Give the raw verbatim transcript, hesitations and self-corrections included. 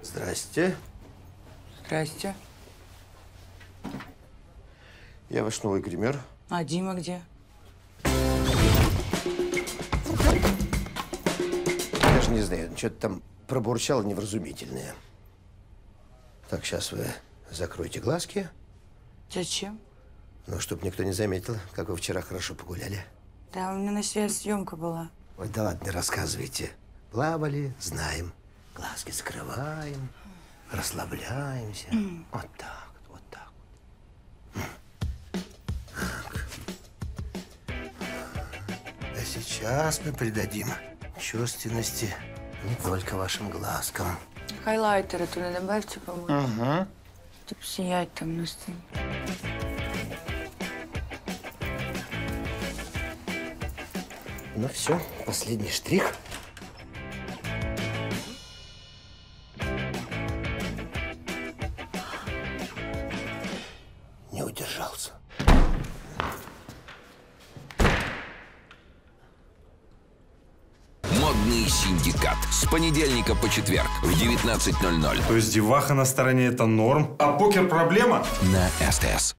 Здрасте. Здрасте. Я ваш новый гример. А Дима где? Я же не знаю, что-то там пробурчало невразумительное. Так, сейчас вы закройте глазки. Зачем? Ну, чтобы никто не заметил, как вы вчера хорошо погуляли. Да, у меня на связи съемка была. Ой, да ладно, рассказывайте. Плавали, знаем. Глазки закрываем, расслабляемся. Mm. Вот так, вот так. Так. А сейчас мы придадим чувственности не только вашим глазкам. Хайлайтеры туда добавьте, по-моему. Угу. Чтоб сиять там на сцене. Ну все, последний штрих. Не удержался. Модный синдикат. С понедельника по четверг в девятнадцать ноль ноль. То есть деваха на стороне – это норм, а покер – проблема? На СТС.